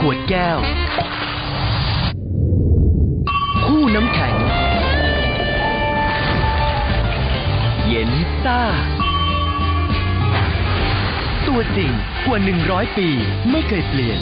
วดแก้วคู่น้ำแข็งเย็นซ่าตัวจริงกว่า100 ปีไม่เคยเปลี่ยน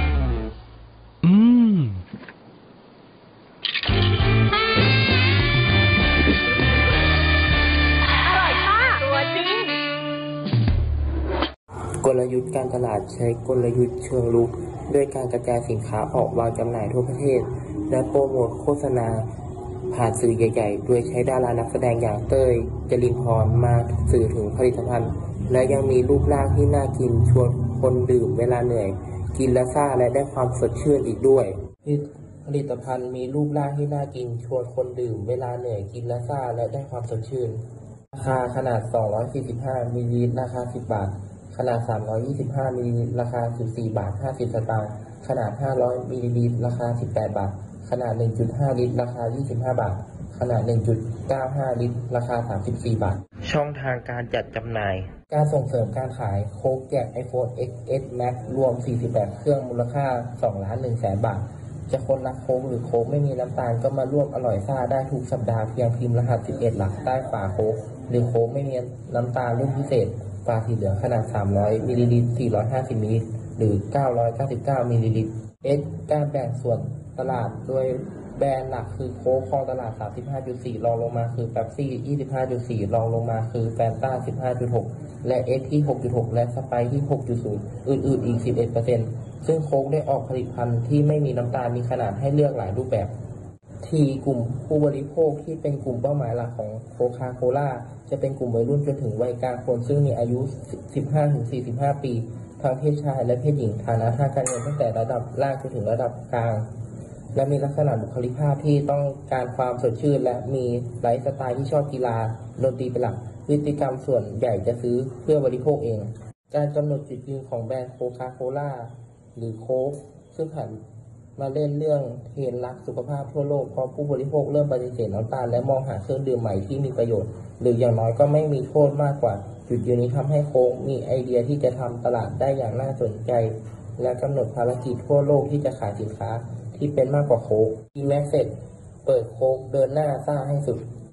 กลยุทธ์การตลาดใช้กลยุทธ์เชิงรุกด้วยการกระจายสินค้าออกวางจำหน่ายทั่วประเทศและโปรโมทโฆษณาผ่านสื่อใหญ่ๆโดยใช้ดารานักแสดงอย่างเต้ยจรินพรมาสื่อถึงผลิตภัณฑ์และยังมีรูปร่างที่น่ากินชวนคนดื่มเวลาเหนื่อยกินและซ่าและได้ความสดชื่นอีกด้วยผลิตภัณฑ์มีรูปร่างที่น่ากินชวนคนดื่มเวลาเหนื่อยกินและซ่าและได้ความสดชื่นราคาขนาด245มิลลิลิตรราคา10 บาทขนาด325มิลลิลิตรราคา14 บาท 50 สตางค์ขนาด500มิลลิลิตรราคา18 บาทขนาด 1.5 ลิตรราคา25 บาทขนาด 1.95 ลิตรราคา34 บาทช่องทางการจัดจำหน่ายการส่งเสริมการขายโค้กแจก iPhone XS Max รวม48เครื่องมูลค่า2,100,000 บาทจะคนรักโค้กหรือโค้กไม่มีน้ำตาลก็มาร่วมอร่อยซ่าได้ทุกสัปดาห์เพียงพิมพ์รหัส11 หลักใต้ฝาโค้กหรือโค้กไม่มีน้ำตาลรุ่นพิเศษฝาสีเหลืองขนาด300มิลลิลิตร450มิลลิลิตรหรือ999มิลลิลิตรการแบ่งส่วนตลาดโดยแบรนด์หลักคือโค้กครองตลาด 35.4 รองลงมาคือเป๊ปซี่ 25.4 รองลงมาคือแฟนต้า 15.6 และเอสที่ 6.6 และสไปร์ที่ 6.0 อื่นๆอีก 11% ซึ่งโค้กได้ออกผลิตภัณฑ์ที่ไม่มีน้ำตาลมีขนาดให้เลือกหลายรูปแบบที่กลุ่มผู้บริโภคที่เป็นกลุ่มเป้าหมายหลักของโคคาโคล่าจะเป็นกลุ่มวัยรุ่นจนถึงวัยกลางคนซึ่งมีอายุ 15-45 ปีทั้งเพศชายและเพศหญิงฐานะทางการเงินตั้งแต่ระดับล่างจนถึงระดับกลางและมีลักษณะบุคลิกภาพที่ต้องการความสดชื่นและมีไลฟ์สไตล์ที่ชอบกีฬาดนตรีเป็นหลักพฤติกรรมส่วนใหญ่จะซื้อเพื่อบริโภคเองการกำหนดจุดยืนของแบรนด์โคคาโคล่าหรือโค้กซึ่งผ่านมาเล่นเรื่องเทรนด์รักสุขภาพทั่วโลกเพราะผู้บริโภคเริ่มปฏิเสธน้ำตาลและมองหาเครื่องดื่มใหม่ที่มีประโยชน์หรืออย่างน้อยก็ไม่มีโทษมากกว่าจุดยืนนี้ทำให้โค้กมีไอเดียที่จะทำตลาดได้อย่างน่าสนใจและกำหนดภารกิจทั่วโลกที่จะขายสินค้าที่เป็นมากกว่าโค้กอีแม็กเซตเปิดโค้กเดินหน้าซ่าให้สุด